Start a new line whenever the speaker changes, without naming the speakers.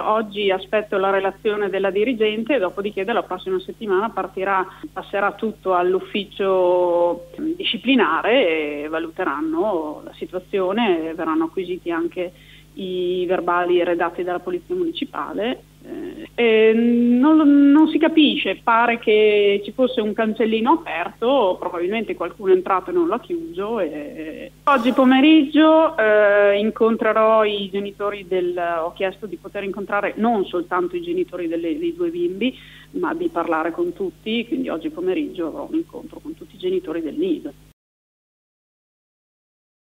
Oggi aspetto la relazione della dirigente e dopodiché dalla prossima settimana passerà tutto all'ufficio disciplinare e valuteranno la situazione e verranno acquisiti anche i verbali redatti dalla Polizia Municipale. Non si capisce, pare che ci fosse un cancellino aperto, probabilmente qualcuno è entrato e non l'ha chiuso. Oggi pomeriggio incontrerò i genitori ho chiesto di poter incontrare non soltanto i genitori dei due bimbi, ma di parlare con tutti, quindi oggi pomeriggio avrò un incontro con tutti i genitori del nido.